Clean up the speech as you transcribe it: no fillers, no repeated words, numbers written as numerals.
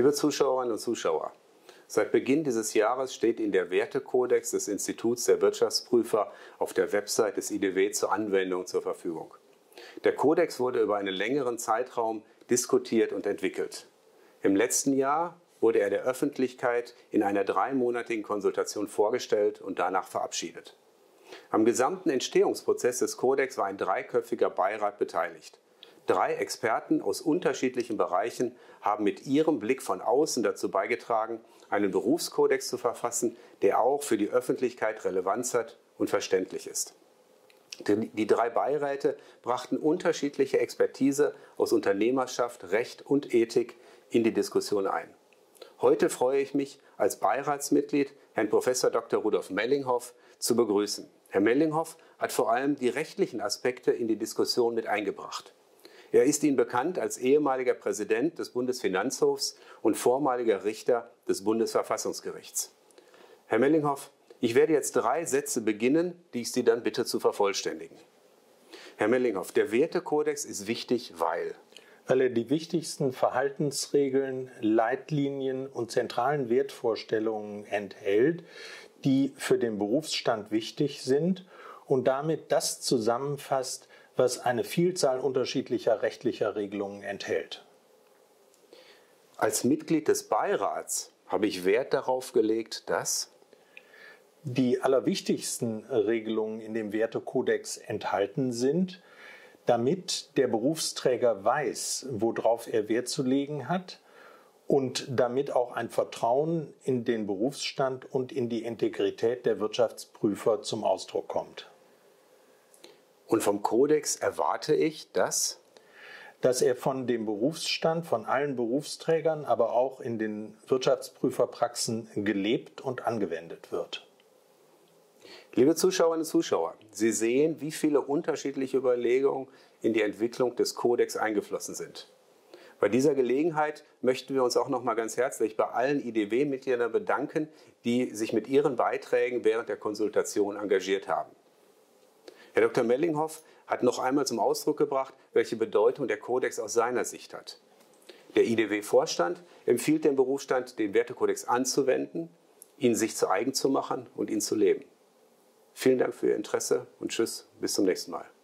Liebe Zuschauerinnen und Zuschauer, seit Beginn dieses Jahres steht Ihnen der Wertekodex des Instituts der Wirtschaftsprüfer auf der Website des IDW zur Anwendung zur Verfügung. Der Kodex wurde über einen längeren Zeitraum diskutiert und entwickelt. Im letzten Jahr wurde er der Öffentlichkeit in einer 3-monatigen Konsultation vorgestellt und danach verabschiedet. Am gesamten Entstehungsprozess des Kodex war ein 3-köpfiger Beirat beteiligt. 3 Experten aus unterschiedlichen Bereichen haben mit ihrem Blick von außen dazu beigetragen, einen Berufskodex zu verfassen, der auch für die Öffentlichkeit Relevanz hat und verständlich ist. Die 3 Beiräte brachten unterschiedliche Expertise aus Unternehmerschaft, Recht und Ethik in die Diskussion ein. Heute freue ich mich, als Beiratsmitglied Herrn Prof. Dr. Rudolf Mellinghoff zu begrüßen. Herr Mellinghoff hat vor allem die rechtlichen Aspekte in die Diskussion mit eingebracht. Er ist Ihnen bekannt als ehemaliger Präsident des Bundesfinanzhofs und vormaliger Richter des Bundesverfassungsgerichts. Herr Mellinghoff, ich werde jetzt 3 Sätze beginnen, die ich Sie dann bitte zu vervollständigen. Herr Mellinghoff, der Wertekodex ist wichtig, weil er die wichtigsten Verhaltensregeln, Leitlinien und zentralen Wertvorstellungen enthält, die für den Berufsstand wichtig sind und damit das zusammenfasst, was eine Vielzahl unterschiedlicher rechtlicher Regelungen enthält. Als Mitglied des Beirats habe ich Wert darauf gelegt, dass die allerwichtigsten Regelungen in dem Wertekodex enthalten sind, damit der Berufsträger weiß, worauf er Wert zu legen hat und damit auch ein Vertrauen in den Berufsstand und in die Integrität der Wirtschaftsprüfer zum Ausdruck kommt. Und vom Kodex erwarte ich, dass er von dem Berufsstand, von allen Berufsträgern, aber auch in den Wirtschaftsprüferpraxen gelebt und angewendet wird. Liebe Zuschauerinnen und Zuschauer, Sie sehen, wie viele unterschiedliche Überlegungen in die Entwicklung des Kodex eingeflossen sind. Bei dieser Gelegenheit möchten wir uns auch noch mal ganz herzlich bei allen IDW-Mitgliedern bedanken, die sich mit ihren Beiträgen während der Konsultation engagiert haben. Herr Dr. Mellinghoff hat noch einmal zum Ausdruck gebracht, welche Bedeutung der Kodex aus seiner Sicht hat. Der IDW-Vorstand empfiehlt dem Berufsstand, den Wertekodex anzuwenden, ihn sich zu eigen zu machen und ihn zu leben. Vielen Dank für Ihr Interesse und tschüss, bis zum nächsten Mal.